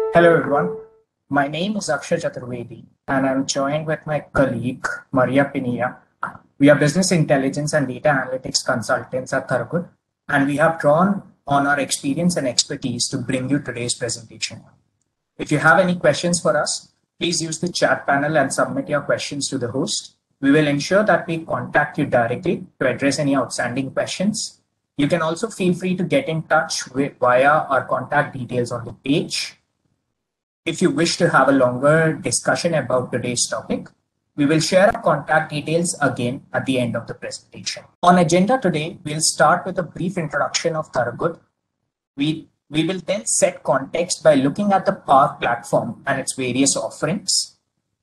Hello everyone, my name is Akshay Chaturvedi and I'm joined with my colleague Maria Pinilla. We are business intelligence and data analytics consultants at Tharakud, and we have drawn on our experience and expertise to bring you today's presentation. If you have any questions for us, please use the chat panel and submit your questions to the host. We will ensure that we contact you directly to address any outstanding questions. You can also feel free to get in touch via our contact details on the page. If you wish to have a longer discussion about today's topic, we will share our contact details again at the end of the presentation. On agenda today, we'll start with a brief introduction of Tharakud. We will then set context by looking at the Power Platform and its various offerings.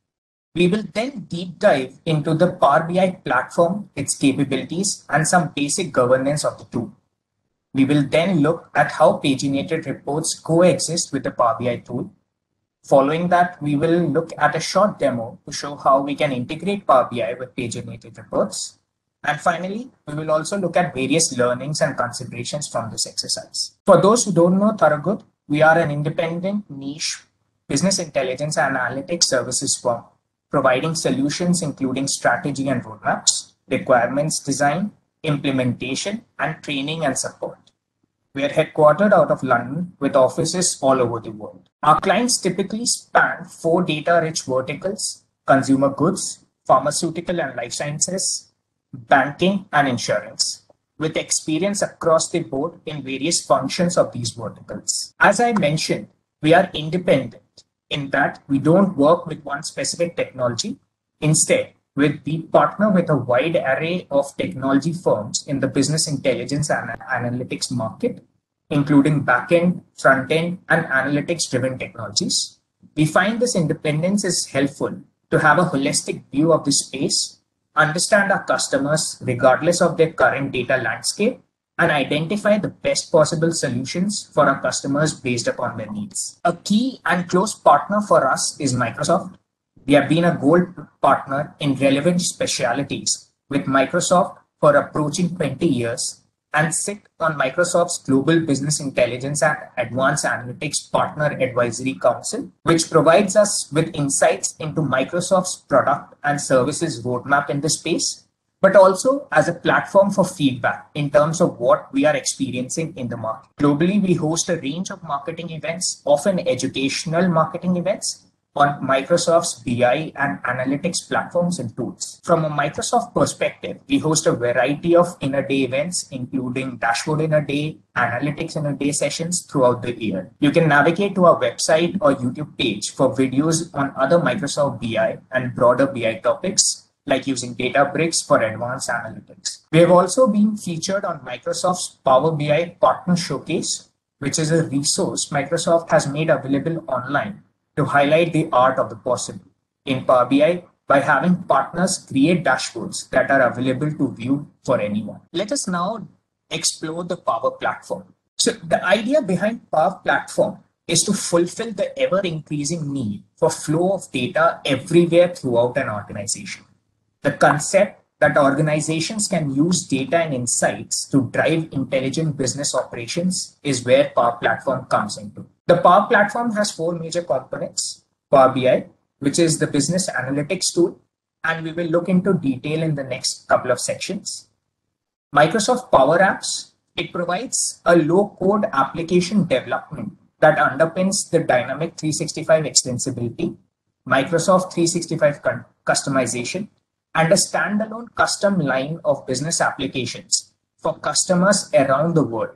We will then deep dive into the Power BI platform, its capabilities, and some basic governance of the tool. We will then look at how paginated reports coexist with the Power BI tool. Following that, we will look at a short demo to show how we can integrate Power BI with paginated reports. And finally, we will also look at various learnings and considerations from this exercise. For those who don't know Tharakud, we are an independent niche business intelligence and analytics services firm, providing solutions including strategy and roadmaps, requirements design, implementation, and training and support. We are headquartered out of London with offices all over the world. Our clients typically span 4 data-rich verticals: consumer goods, pharmaceutical and life sciences, banking, and insurance, with experience across the board in various functions of these verticals. As I mentioned, we are independent in that we don't work with one specific technology. Instead, we partner with a wide array of technology firms in the business intelligence and analytics market, including back-end, front-end, and analytics-driven technologies. We find this independence is helpful to have a holistic view of the space, understand our customers regardless of their current data landscape, and identify the best possible solutions for our customers based upon their needs. A key and close partner for us is Microsoft. We have been a gold partner in relevant specialities with Microsoft for approaching 20 years and sit on Microsoft's Global Business Intelligence and Advanced Analytics Partner Advisory Council, which provides us with insights into Microsoft's product and services roadmap in the space, but also as a platform for feedback in terms of what we are experiencing in the market. Globally, we host a range of marketing events, often educational marketing events, on Microsoft's BI and analytics platforms and tools. From a Microsoft perspective, we host a variety of in-a-day events, including Dashboard in a Day, Analytics in a Day sessions throughout the year. You can navigate to our website or YouTube page for videos on other Microsoft BI and broader BI topics, like using Databricks for advanced analytics. We have also been featured on Microsoft's Power BI Partner Showcase, which is a resource Microsoft has made available online to highlight the art of the possible in Power BI by having partners create dashboards that are available to view for anyone. Let us now explore the Power Platform. So the idea behind Power Platform is to fulfill the ever-increasing need for flow of data everywhere throughout an organization. The concept that organizations can use data and insights to drive intelligent business operations is where Power Platform comes into. The Power Platform has 4 major components: Power BI, which is the business analytics tool, and we will look into detail in the next couple of sections. Microsoft Power Apps, it provides a low-code application development that underpins the Dynamic 365 extensibility, Microsoft 365 customization, and a standalone custom line of business applications for customers around the world.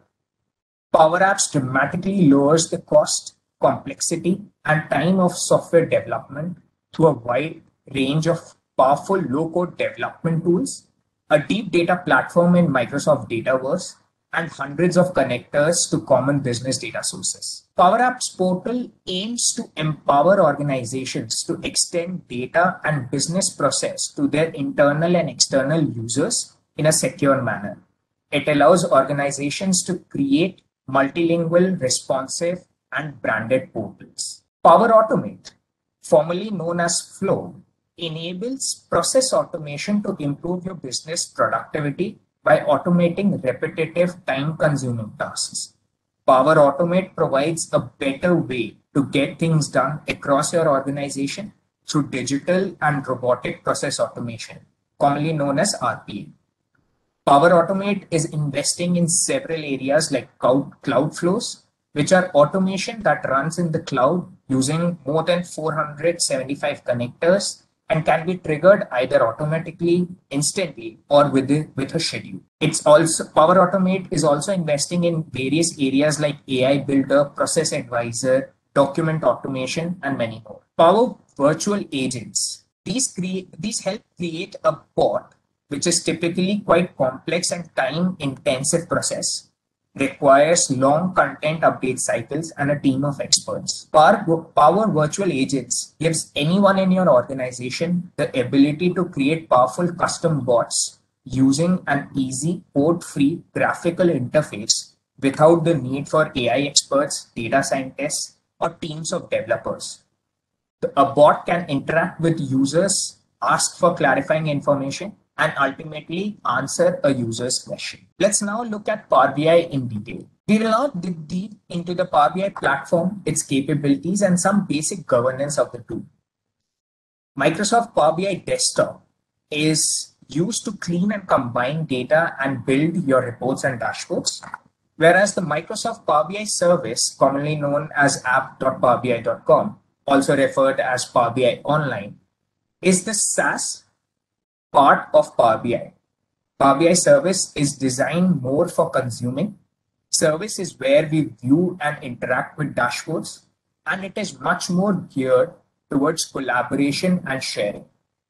Power Apps dramatically lowers the cost, complexity, and time of software development through a wide range of powerful low-code development tools, a deep data platform in Microsoft Dataverse, and hundreds of connectors to common business data sources. Power Apps Portal aims to empower organizations to extend data and business process to their internal and external users in a secure manner. It allows organizations to create multilingual, responsive, and branded portals. Power Automate, formerly known as Flow, enables process automation to improve your business productivity by automating repetitive, time-consuming tasks. Power Automate provides a better way to get things done across your organization through digital and robotic process automation, commonly known as RPA. Power Automate is investing in several areas like cloud flows, which are automation that runs in the cloud using more than 475 connectors and can be triggered either automatically, instantly, or with a schedule. It's also Power Automate is also investing in various areas like AI Builder, Process Advisor, document automation, and many more. Power Virtual Agents. These help create a bot, which is typically quite complex and time-intensive process, requires long content update cycles and a team of experts. Power Virtual Agents gives anyone in your organization the ability to create powerful custom bots using an easy code-free graphical interface without the need for AI experts, data scientists, or teams of developers. A bot can interact with users, ask for clarifying information, and ultimately answer a user's question. Let's now look at Power BI in detail. We will now dig deep into the Power BI platform, its capabilities, and some basic governance of the tool. Microsoft Power BI Desktop is used to clean and combine data and build your reports and dashboards, whereas the Microsoft Power BI service, commonly known as app.powerbi.com, also referred as Power BI Online, is the SaaS part of Power BI. Power BI service is designed more for consuming. Service is where we view and interact with dashboards, and it is much more geared towards collaboration and sharing.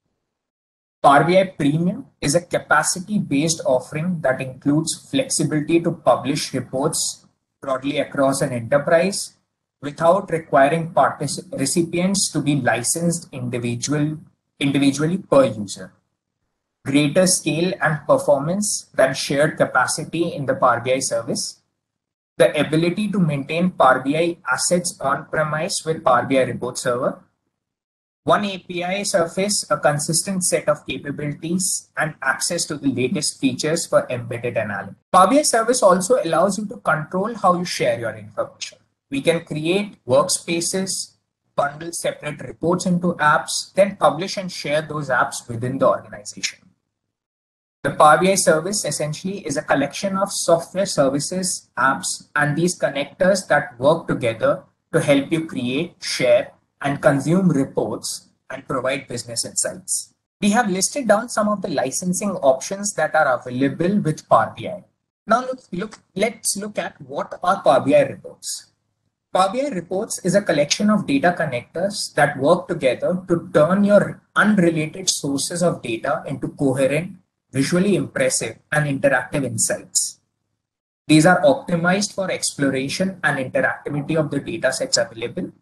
Power BI Premium is a capacity-based offering that includes flexibility to publish reports broadly across an enterprise without requiring recipients to be licensed individually per user. Greater scale and performance than shared capacity in the Power BI service, the ability to maintain Power BI assets on-premise with Power BI Report Server, one API surface, a consistent set of capabilities, and access to the latest features for embedded analytics. Power BI service also allows you to control how you share your information. We can create workspaces, bundle separate reports into apps, then publish and share those apps within the organization. The Power BI service essentially is a collection of software services, apps, and these connectors that work together to help you create, share, and consume reports and provide business insights. We have listed down some of the licensing options that are available with Power BI. Now let's look at what are Power BI reports. Power BI reports is a collection of data connectors that work together to turn your unrelated sources of data into coherent, visually impressive, and interactive insights. These are optimized for exploration and interactivity of the data sets available,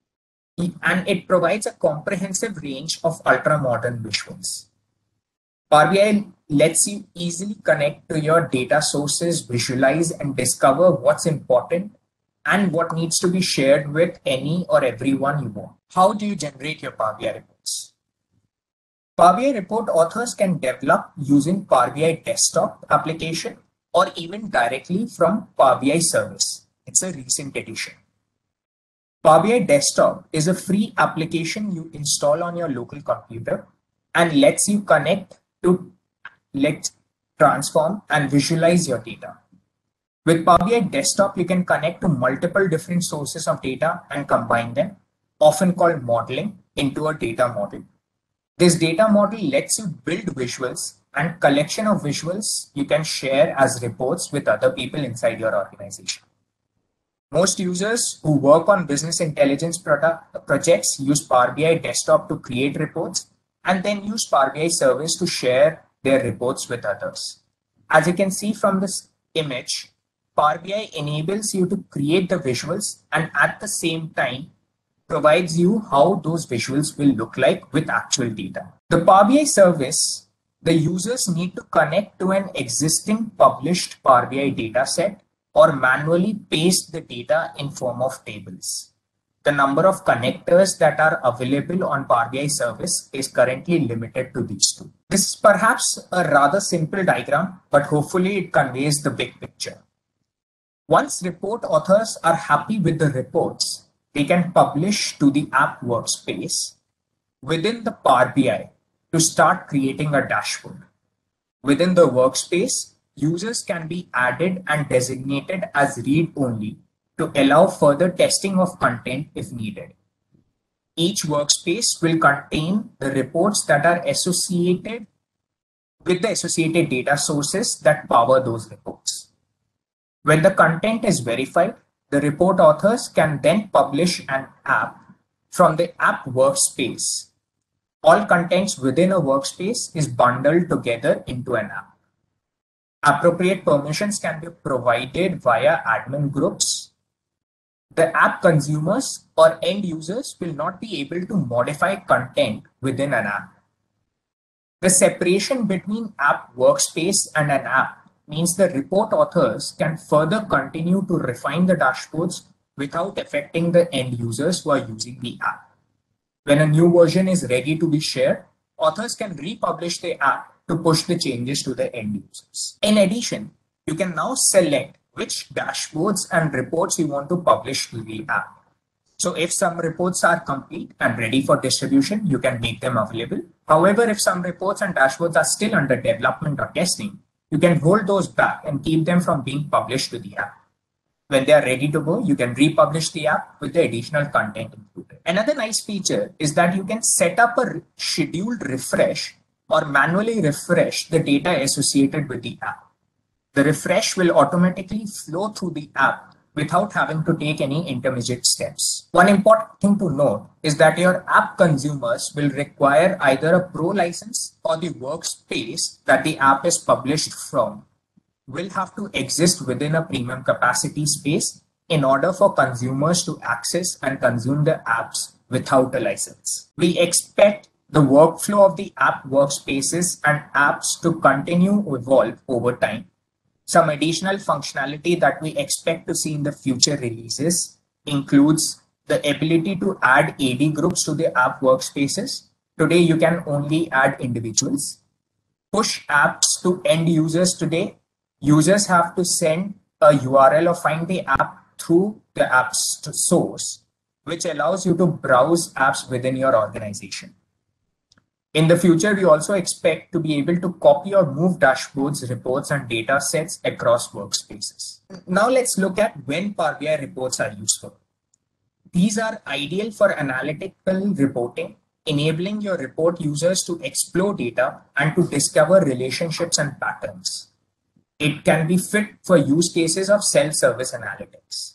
and it provides a comprehensive range of ultra-modern visuals. Power BI lets you easily connect to your data sources, visualize, and discover what's important and what needs to be shared with any or everyone you want. How do you generate your Power BI reports? Power BI report authors can develop using Power BI desktop application or even directly from Power BI service. It's a recent addition. Power BI desktop is a free application you install on your local computer and lets you connect to transform and visualize your data. With Power BI desktop, you can connect to multiple different sources of data and combine them, often called modeling, into a data model. This data model lets you build visuals and collection of visuals you can share as reports with other people inside your organization. Most users who work on business intelligence projects use Power BI desktop to create reports and then use Power BI service to share their reports with others. As you can see from this image, Power BI enables you to create the visuals and at the same time provides you how those visuals will look like with actual data. The Power BI service, the users need to connect to an existing published Power BI data set or manually paste the data in form of tables. The number of connectors that are available on Power BI service is currently limited to these two. This is perhaps a rather simple diagram, but hopefully it conveys the big picture. Once report authors are happy with the reports, they can publish to the app workspace within the Power BI to start creating a dashboard. Within the workspace, users can be added and designated as read-only to allow further testing of content if needed. Each workspace will contain the reports that are associated with the associated data sources that power those reports. When the content is verified, the report authors can then publish an app from the app workspace. All contents within a workspace is bundled together into an app. Appropriate permissions can be provided via admin groups. The app consumers or end users will not be able to modify content within an app. The separation between app workspace and an app means the report authors can further continue to refine the dashboards without affecting the end users who are using the app. When a new version is ready to be shared, authors can republish the app to push the changes to the end users. In addition, you can now select which dashboards and reports you want to publish to the app. So if some reports are complete and ready for distribution, you can make them available. However, if some reports and dashboards are still under development or testing, you can hold those back and keep them from being published to the app. When they are ready to go, you can republish the app with the additional content included. Another nice feature is that you can set up a scheduled refresh or manually refresh the data associated with the app. The refresh will automatically flow through the app without having to take any intermediate steps. One important thing to note is that your app consumers will require either a pro license or the workspace that the app is published from will have to exist within a premium capacity space in order for consumers to access and consume the apps without a license. We expect the workflow of the app workspaces and apps to continue to evolve over time. Some additional functionality that we expect to see in the future releases includes the ability to add AD groups to the app workspaces. Today, you can only add individuals. Push apps to end users today. Users have to send a URL or find the app through the app's source, which allows you to browse apps within your organization. In the future, we also expect to be able to copy or move dashboards, reports, and data sets across workspaces. Now let's look at when Power BI reports are useful. These are ideal for analytical reporting, enabling your report users to explore data and to discover relationships and patterns. It can be fit for use cases of self-service analytics.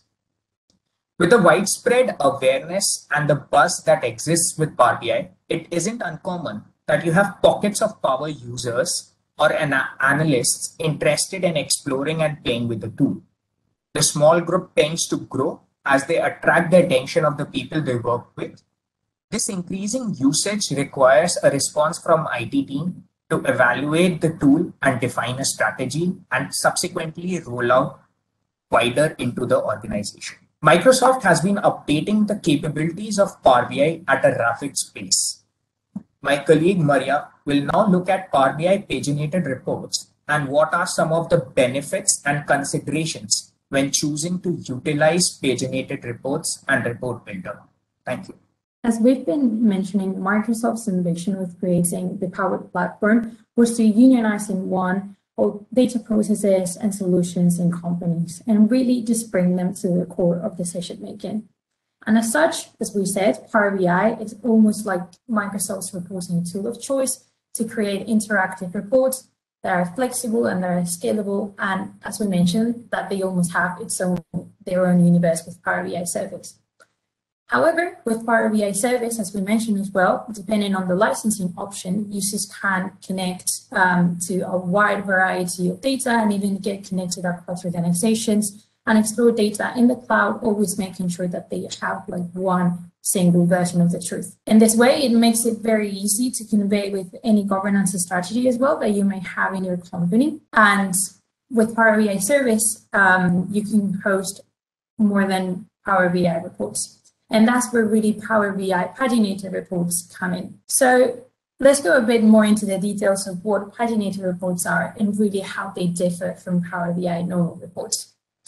With the widespread awareness and the buzz that exists with Power BI, it isn't uncommon that you have pockets of power users or analysts interested in exploring and playing with the tool. The small group tends to grow as they attract the attention of the people they work with. This increasing usage requires a response from IT team to evaluate the tool and define a strategy and subsequently roll out wider into the organization. Microsoft has been updating the capabilities of Power BI at a rapid pace. My colleague Maria will now look at Power BI paginated reports and what are some of the benefits and considerations when choosing to utilize paginated reports and report builder. Thank you. As we've been mentioning, Microsoft's ambition with creating the Power Platform was to unionize in one all data processes and solutions in companies and really just bring them to the core of decision making. And as such, as we said, Power BI is almost like Microsoft's reporting tool of choice to create interactive reports that are flexible and that are scalable. And as we mentioned, that they almost have their own universe with Power BI Service. However, with Power BI Service, as we mentioned as well, depending on the licensing option, users can connect to a wide variety of data and even get connected across organizations and explore data in the cloud, always making sure that they have like one single version of the truth. In this way, it makes it very easy to convey with any governance strategy as well that you may have in your company. And with Power BI Service, you can host more than Power BI reports. And that's where really Power BI paginated reports come in. So let's go a bit more into the details of what paginated reports are and really how they differ from Power BI normal reports.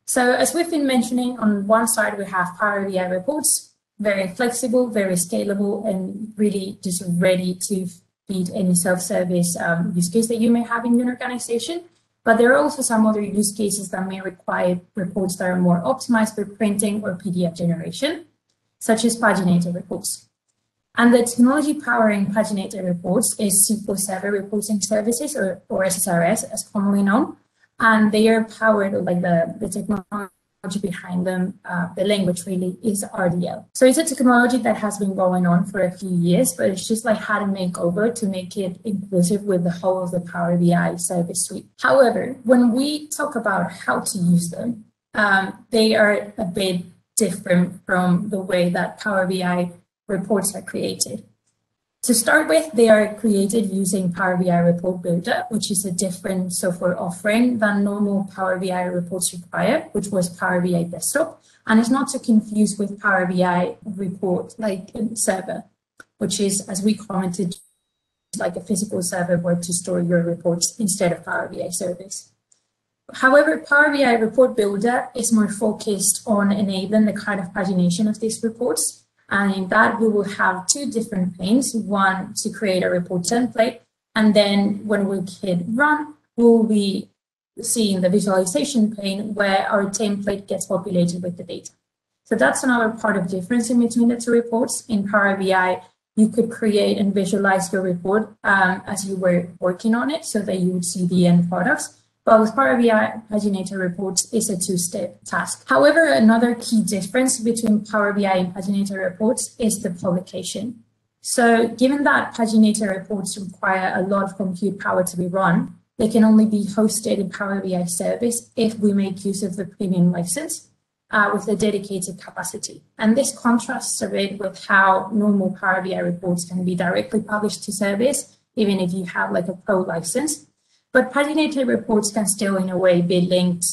So as we've been mentioning, on one side, we have Power BI reports, very flexible, very scalable, and really just ready to feed any self-service use case that you may have in your organization. But there are also some other use cases that may require reports that are more optimized for printing or PDF generation, such as paginated reports. And the technology powering paginated reports is SQL Server Reporting Services, or SSRS, as commonly known. And they are powered, like the technology behind them, the language really is RDL. So it's a technology that has been going on for a few years, but it's just like had a makeover to make it inclusive with the whole of the Power BI service suite. However, when we talk about how to use them, they are a bit different from the way that Power BI reports are created. To start with, they are created using Power BI Report Builder, which is a different software offering than normal Power BI reports require, which was Power BI Desktop, and it's not to confuse with Power BI Report like Server, which is, as we commented, like a physical server where to store your reports instead of Power BI Service. However, Power BI Report Builder is more focused on enabling the kind of pagination of these reports. And in that, we will have two different panes, one to create a report template. And then when we hit run, we'll be seeing the visualization pane where our template gets populated with the data. So that's another part of difference in between the two reports. In Power BI, you could create and visualize your report as you were working on it so that you would see the end products. But with Power BI paginated reports, it's a two-step task. However, another key difference between Power BI and paginated reports is the publication. So given that paginated reports require a lot of compute power to be run, they can only be hosted in Power BI service if we make use of the premium license with a dedicated capacity. And this contrasts a bit with how normal Power BI reports can be directly published to service, even if you have like a pro license. But paginated reports can still, in a way, be linked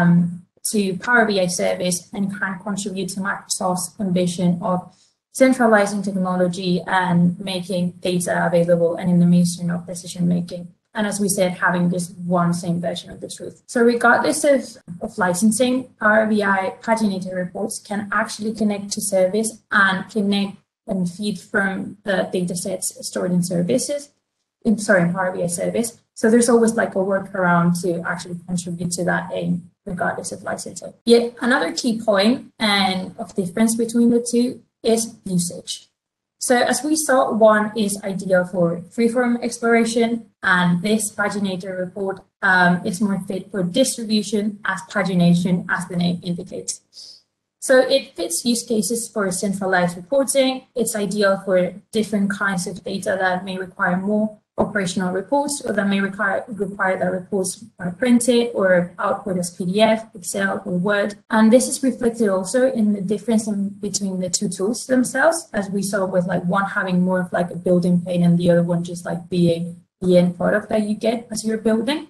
to Power BI service and can contribute to Microsoft's ambition of centralizing technology and making data available and in the mainstream of decision making. And as we said, having this one same version of the truth. So regardless of licensing, Power BI paginated reports can actually connect to service and connect and feed from the data sets stored in services. In Power BI service. So there's always like a workaround to actually contribute to that aim, regardless of licensing. Yet another key point and of difference between the two is usage. So as we saw, one is ideal for freeform exploration, and this paginated report is more fit for distribution as pagination, as the name indicates. So it fits use cases for centralized reporting. It's ideal for different kinds of data that may require more operational reports, or that may require that reports are printed or output as PDF, Excel, or Word. And this is reflected also in the difference between the two tools themselves, as we saw with like one having more of like a building pane and the other one just like being the end product that you get as you're building.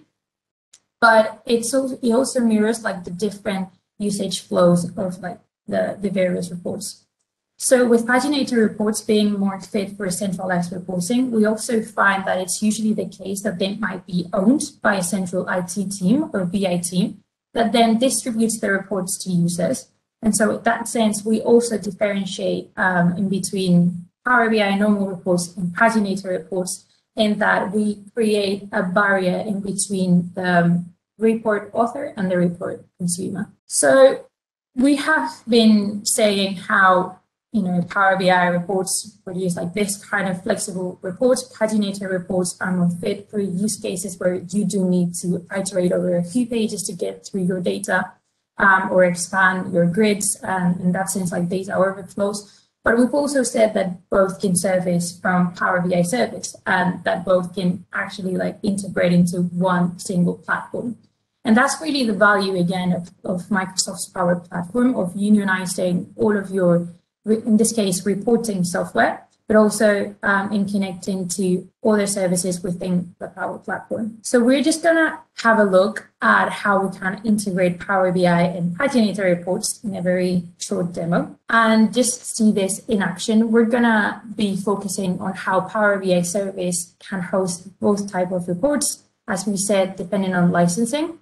But it also mirrors like the different usage flows of like the various reports. So with paginated reports being more fit for centralized reporting, we also find that it's usually the case that they might be owned by a central IT team or BI team that then distributes the reports to users. And so in that sense, we also differentiate in between Power BI normal reports and paginated reports in that we create a barrier in between the report author and the report consumer. So we have been saying how Power BI reports produce like this kind of flexible reports. Paginated reports are more fit for use cases where you do need to iterate over a few pages to get through your data or expand your grids, and in that sense, like data overflows. But we've also said that both can service from Power BI service and that both can actually like integrate into one single platform. And that's really the value, again, of Microsoft's Power Platform, of unionizing all of your, in this case, reporting software, but also in connecting to other services within the Power Platform. So we're just going to have a look at how we can integrate Power BI and paginated reports in a very short demo. And just see this in action, we're going to be focusing on how Power BI service can host both types of reports, as we said, depending on licensing.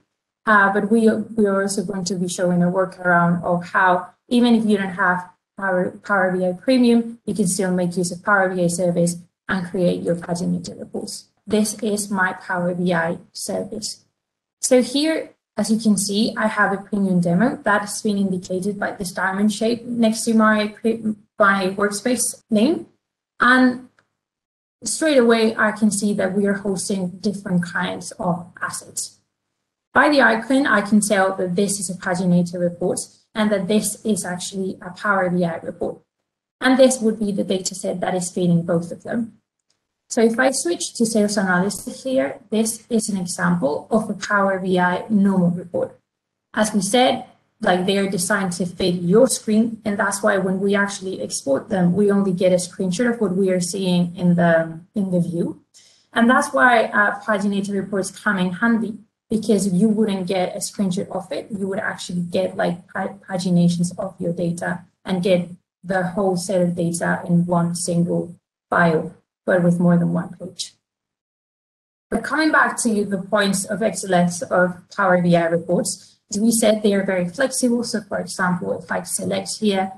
But we are also going to be showing a workaround of how, even if you don't have Power BI Premium, you can still make use of Power BI service and create your paginated reports. This is my Power BI service. So here, as you can see, I have a premium demo that has been indicated by this diamond shape next to my workspace name. And straight away, I can see that we are hosting different kinds of assets. By the icon, I can tell that this is a paginated report and that this is actually a Power BI report. And this would be the data set that is feeding both of them. So if I switch to sales analysis here, this is an example of a Power BI normal report. As we said, like they are designed to fit your screen, and that's why when we actually export them, we only get a screenshot of what we are seeing in the view. And that's why paginated reports come in handy, because if you wouldn't get a screenshot of it, you would actually get like paginations of your data and get the whole set of data in one single file, but with more than one page. But coming back to the points of excellence of Power BI reports, as we said, they are very flexible. So for example, if I select here,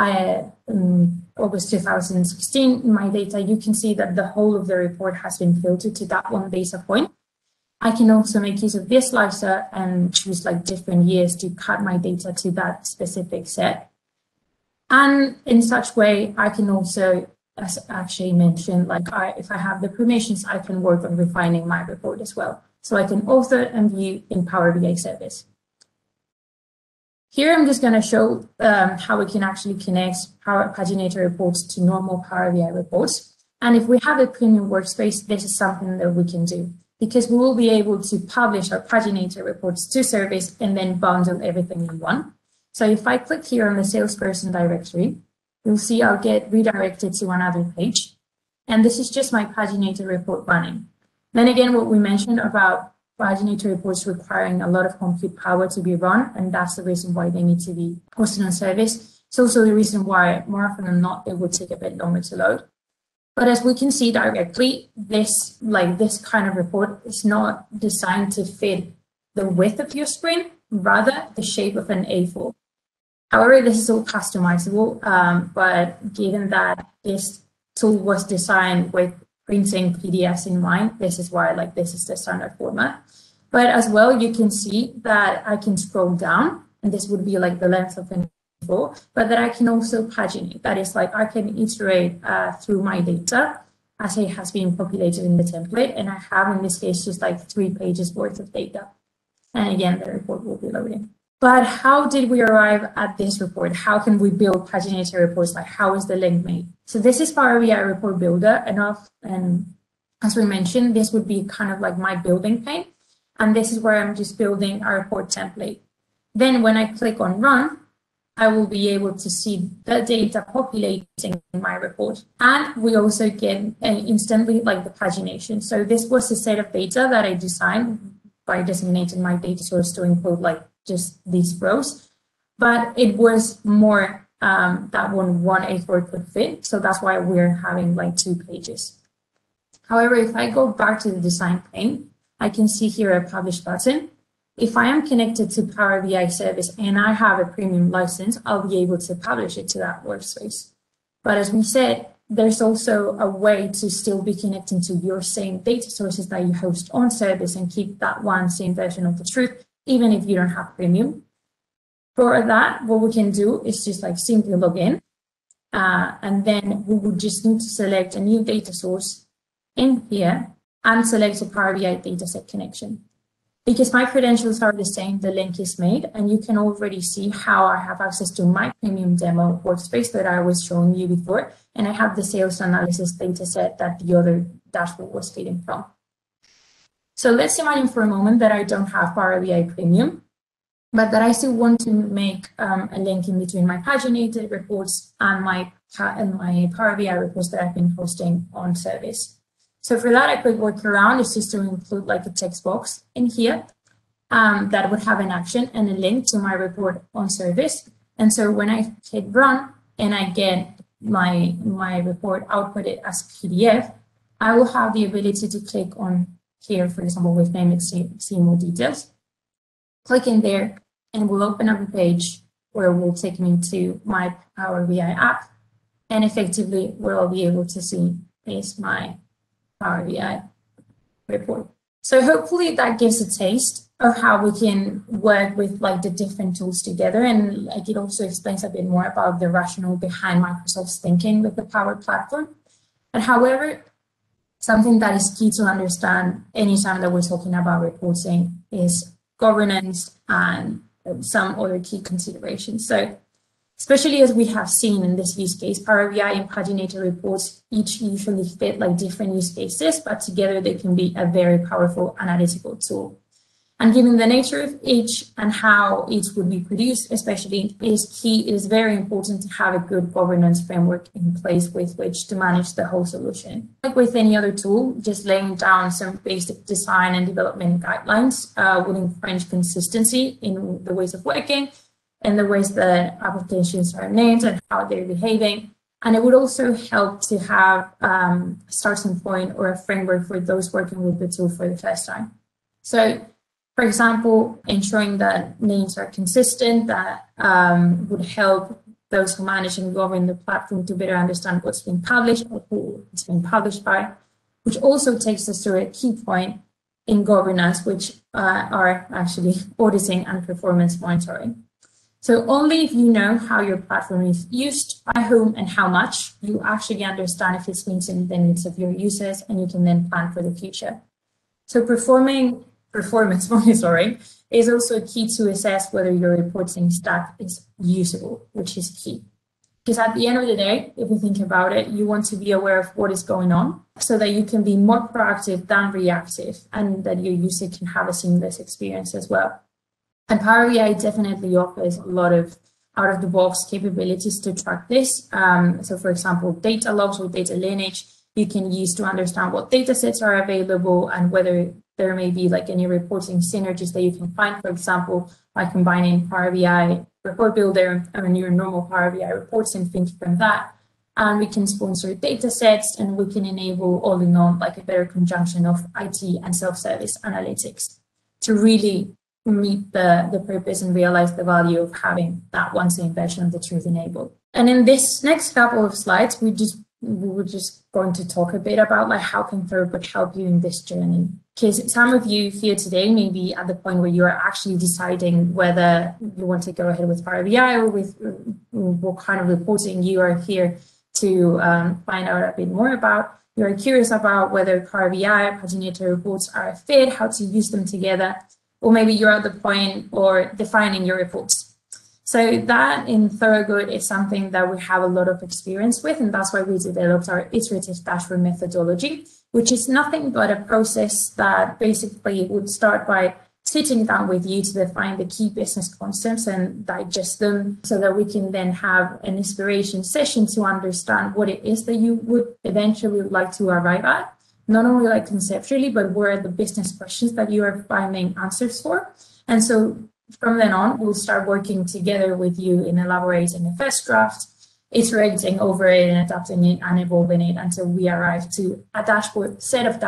August 2016 in my data, you can see that the whole of the report has been filtered to that one data point. I can also make use of this slicer and choose like different years to cut my data to that specific set. And in such way, I can also, as Akshay mentioned, like if I have the permissions, I can work on refining my report as well. So I can author and view in Power BI service. Here, I'm just going to show how we can actually connect paginated reports to normal Power BI reports. And if we have a premium workspace, this is something that we can do, because we will be able to publish our paginated reports to service and then bundle everything in one. So if I click here on the salesperson directory, you'll see I'll get redirected to another page. And this is just my paginated report running. Then again, what we mentioned about paginated reports requiring a lot of compute power to be run, and that's the reason why they need to be hosted on service. It's also the reason why more often than not, it will take a bit longer to load. But as we can see directly, this kind of report is not designed to fit the width of your screen, rather the shape of an A4. However, this is all customizable, but given that this tool was designed with printing PDFs in mind, this is why this is the standard format. But as well, you can see that I can scroll down, and this would be like the length of an A4, but that I can also paginate. That is like I can iterate through my data as it has been populated in the template, and I have in this case just like 3 pages worth of data. And again, the report will be loading. But how did we arrive at this report? How can we build paginated reports? Like, how is the link made? So this is Power BI Report Builder, and as we mentioned, this would be kind of like my building pane. And this is where I'm just building a report template. Then when I click on Run, I will be able to see the data populating in my report. And we also get instantly like the pagination. So this was a set of data that I designed by designating my data source to include like just these rows, but it was more that one A4 could fit. So that's why we're having like 2 pages. However, if I go back to the design pane, I can see here a publish button. If I am connected to Power BI service and I have a premium license, I'll be able to publish it to that workspace. But as we said, there's also a way to still be connecting to your same data sources that you host on service and keep that one same version of the truth, even if you don't have premium. For that, what we can do is just like simply log in, and then we would just need to select a new data source in here and select a Power BI dataset connection. Because my credentials are the same, the link is made, and you can already see how I have access to my premium demo workspace that I was showing you before, and I have the sales analysis dataset that the other dashboard was feeding from. So let's imagine for a moment that I don't have Power BI Premium, but that I still want to make a link in between my paginated reports and my Power BI reports that I've been hosting on service. So for that, a quick workaround is just to include like a text box in here that would have an action and a link to my report on service. And so when I hit run and I get my report outputted as PDF, I will have the ability to click on here, for example, with name and see more details. click in there, and we'll open up a page where we'll take me to my Power BI app. And effectively, what I'll be able to see is my Power BI report. So hopefully that gives a taste of how we can work with like the different tools together. And like it also explains a bit more about the rationale behind Microsoft's thinking with the Power Platform. But however, something that is key to understand anytime that we're talking about reporting is governance and some other key considerations. So especially as we have seen in this use case, Power BI and Paginator reports each usually fit like different use cases, but together they can be a very powerful analytical tool. And given the nature of each and how each would be produced, especially, it is very important to have a good governance framework in place with which to manage the whole solution. Like with any other tool, just laying down some basic design and development guidelines would encourage consistency in the ways of working and the ways that applications are named and how they're behaving. And it would also help to have a starting point or a framework for those working with the tool for the first time. So, for example, ensuring that names are consistent, that would help those who manage and govern the platform to better understand what's been published or who it's been published by, which also takes us to a key point in governance, which are actually auditing and performance monitoring. So only if you know how your platform is used, by whom, and how much, you actually understand if it's meeting the needs of your users, and you can then plan for the future. So performance monitoring is also key to assess whether your reporting stack is usable, which is key. Because at the end of the day, if we think about it, you want to be aware of what is going on so that you can be more proactive than reactive and that your user can have a seamless experience as well. And Power BI definitely offers a lot of out-of-the-box capabilities to track this. So for example, data logs or data lineage, you can use to understand what data sets are available and whether there may be like any reporting synergies that you can find, for example, by combining Power BI Report Builder and your normal Power BI reports and things from that. And we can sponsor data sets and we can enable all in all like a better conjunction of IT and self-service analytics to really meet the purpose and realize the value of having that one same version of the truth enabled. And in this next couple of slides, we were just going to talk a bit about like how can Thorogood help you in this journey. Because some of you here today may be at the point where you are actually deciding whether you want to go ahead with Power BI or with what kind of reporting you are here to find out a bit more about. You're curious about whether Power BI, Paginator reports are a fit, how to use them together, or maybe you're at the point or defining your reports. So that in Thorogood is something that we have a lot of experience with, and that's why we developed our iterative dashboard methodology, which is nothing but a process that basically would start by sitting down with you to define the key business concepts and digest them so that we can then have an inspiration session to understand what it is that you would eventually like to arrive at, not only like conceptually, but what are the business questions that you are finding answers for. And so from then on, we'll start working together with you in elaborating a first draft, iterating over it and adapting it and evolving it until we arrive to a dashboard, set of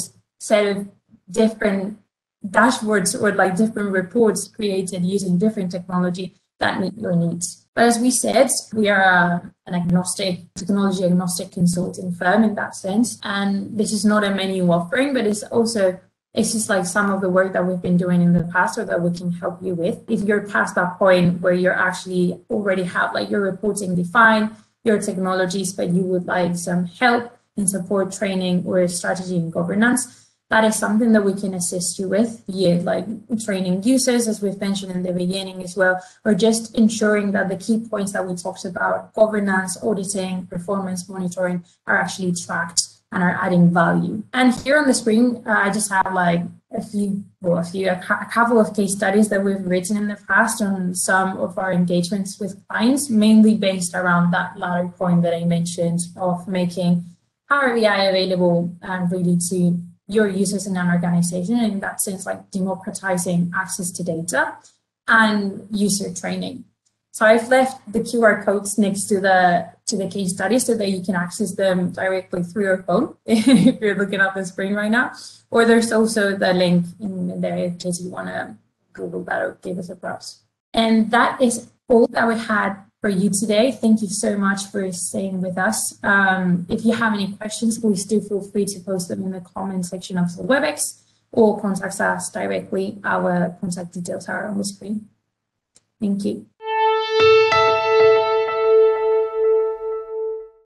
different dashboards or like different reports created using different technology that meet your needs. But as we said, we are an technology agnostic consulting firm in that sense. And this is not a menu offering, but it's just like some of the work that we've been doing in the past or that we can help you with. If you're past that point where you're actually already have like your reporting defined, your technologies, but you would like some help in support training or strategy and governance, that is something that we can assist you with, be it like training users, as we've mentioned in the beginning as well, or just ensuring that the key points that we talked about, governance, auditing, performance monitoring, are actually tracked and are adding value. And here on the screen, I just have like a couple of case studies that we've written in the past on some of our engagements with clients, mainly based around that latter point that I mentioned of making Power BI available and really to your users in an organization, and in that sense, like democratizing access to data and user training. So I've left the QR codes next to the case study so that you can access them directly through your phone if you're looking at the screen right now. Or there's also the link in there in case you want to Google that or give us a browse. And that is all that we had for you today. Thank you so much for staying with us. If you have any questions, please do feel free to post them in the comment section of the WebEx or contact us directly. Our contact details are on the screen. Thank you.